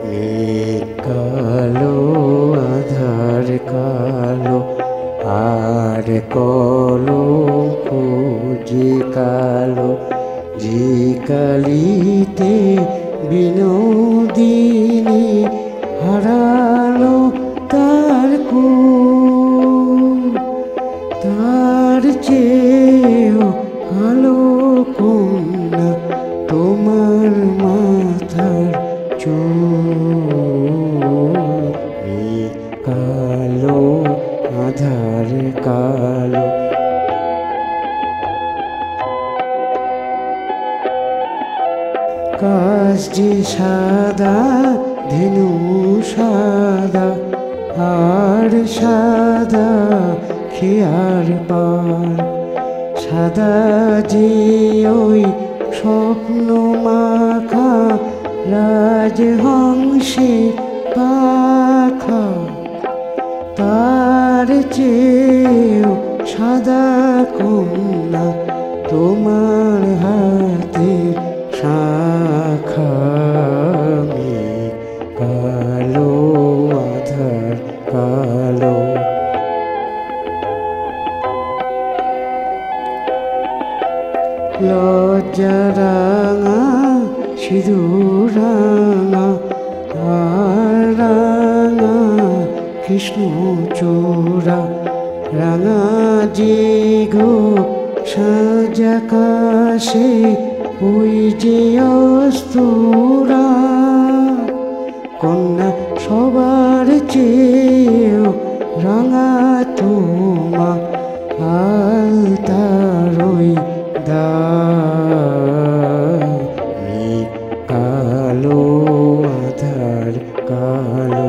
মেঘ কালো আধার কালো আর কলঙ্ক যে কালো যে কালিতে বিনোদিনী হারালো তার তার চেয়েও কালো কন্যা তোমার মাথার কালো আধার কালো কাশটি সাদা ধেনু সাদা আর সাদা খেয়ার পার সাদা যে ওই স্বপ্ন মাখা রাজহংসে পাখা তার চেয়েও সাদা কন্যা তোমার হাতে শাখা কালো আধার কালো লজ্জা রাঙা সিঁদুর রাঙা আর রাঙা কৃষ্ণচূড়া রাঙা যে গো সাজাকাশে ওই যে অস্তুরা কন্যা সবার চেয়েও রাঙা তোমা আলতার ওই কালো আধার কালো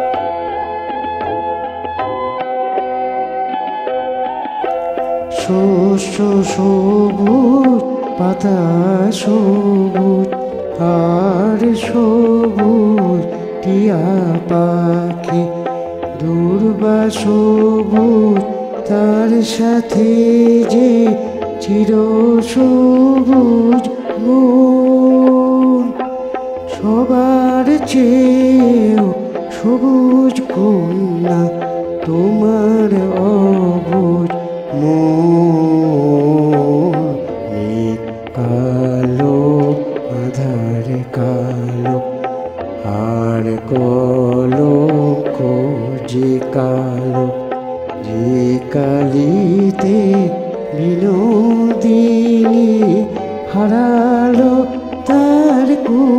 শস্য সবুজ পাতা সবুজ আর সবুজ টিয়া পাখি দুর্বা সবুজ তার সাথে যে চির সবুজ মন সবার চেয়েও সবুজ কন্যা তোমার অবুজ কালো আধার কালো আর কলঙ্ক যে কালো যে কালিতে বিনোদিনী হারালো তার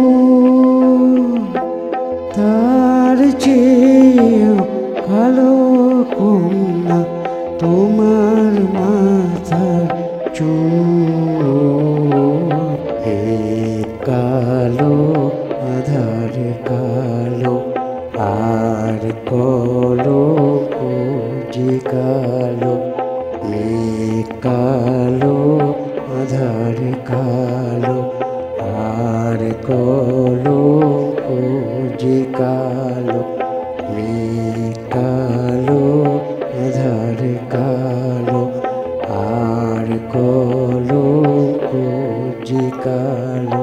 তার চেয়েও কালো কন্যা তোমার মাথার কালো আধার কালো আর কলঙ্ক যে কালো কালো আধার কালো আর কলঙ্ক যে কালো কালো আধার কালো আর কলঙ্ক যে কালো